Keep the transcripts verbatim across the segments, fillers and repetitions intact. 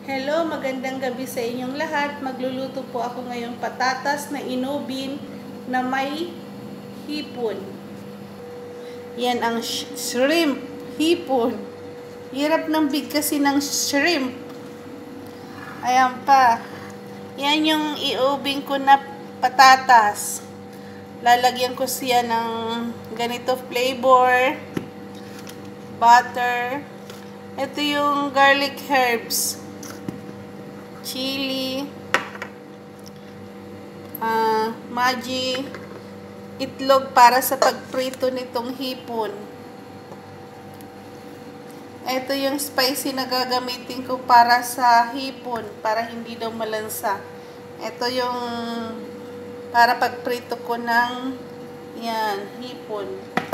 Hello, magandang gabi sa inyong lahat. Magluluto po ako ngayong patatas na inubin na may hipon. Yan ang sh shrimp, hipon. Hirap ng bigkasin ng shrimp. Ayan pa. Yan yung iubin ko na patatas. Lalagyan ko siya ng ganito flavor, butter. Ito yung garlic herbs, chili, uh, maji, itlog para sa pagprito nitong hipon. Ito yung spicy na gagamitin ko para sa hipon, para hindi daw malansa. Ito yung para pagprito ko ng yan, hipon.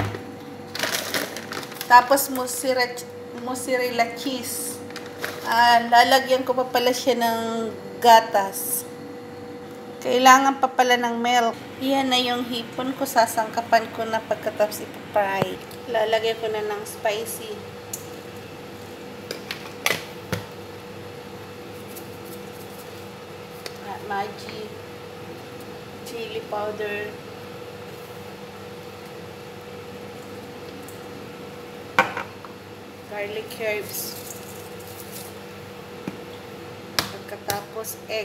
Tapos mozzarella cheese. Uh, lalagyan ko pa pala siya ng gatas. Kailangan pa pala ng milk. Yan na yung hipon ko. Sasangkapan ko na pagkatapos ipapry. Lalagyan ko na ng spicy. At maji, chili powder, garlic herbs. Pagkatapos egg.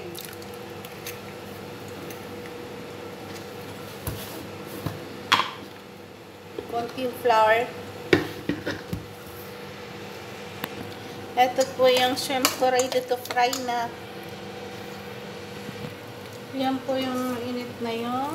Konting flour. Ito po yung shrimp ko ready to fry na. Yan po yung init na yun.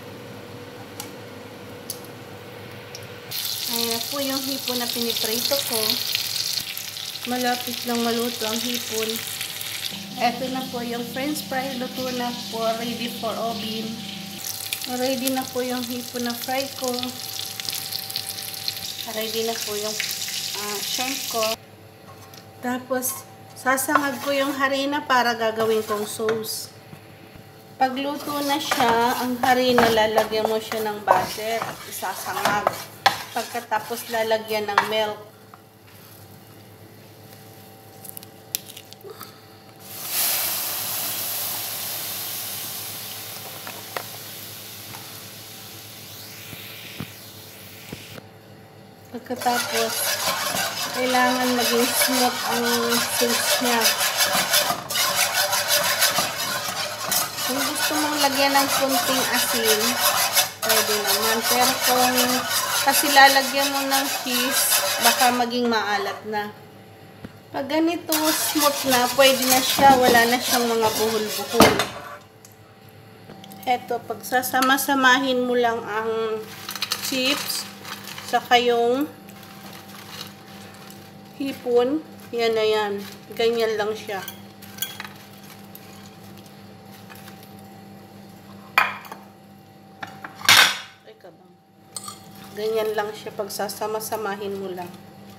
Ayan po yung hipon na piniprito ko. Malapit lang maluto ang hipon. Ito na po yung french fry. Luto na po. Ready for oven. Ready na po yung hipon na fry ko. Ready na po yung uh, shrimp ko. Tapos, sasangag ko yung harina para gagawin kong sauce. Pagluto na siya, ang harina, lalagyan mo siya ng butter at isasangag. Pagkatapos, lalagyan ng milk. Pagkatapos, kailangan maging smooth ang sauce niya. Kung gusto mong lagyan ng kunting asin, pwede naman. Pero kung kasi lalagyan mo ng cheese, baka maging maalat na. Pag ganito smooth na, pwede na siya. Wala na siyang mga buhol-buhol. Eto, pag sasama-samahin mo lang ang chips, saka yung hipon, yan na yan. Ganyan lang siya. Ay kabang. Ganyan lang siya pag sasama-samahin mo lang.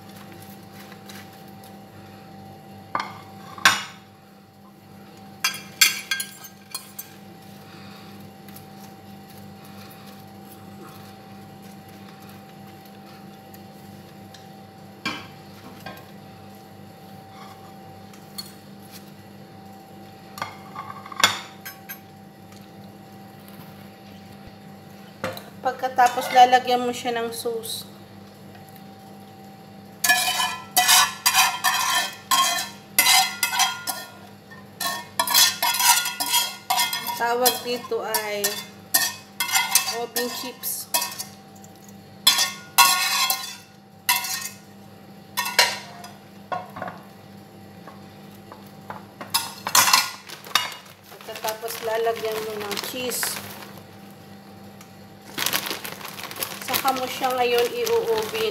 Pagkatapos, lalagyan mo siya ng sauce. Tawag dito ay oven chips. Pagkatapos, lalagyan mo ng cheese. Saka mo siya ngayon i-oven.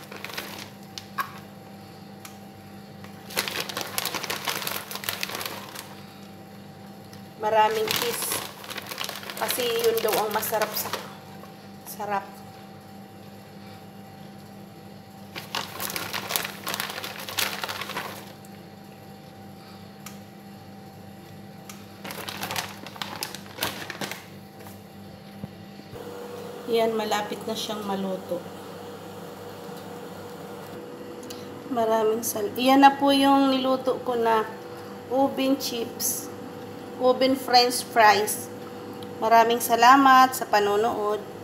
Maraming cheese. Kasi yun daw ang masarap sa sarap. Yan, malapit na siyang maluto. Maraming sal. Yan na po yung niluto ko na ubin chips, ubin french fries. Maraming salamat sa panonood.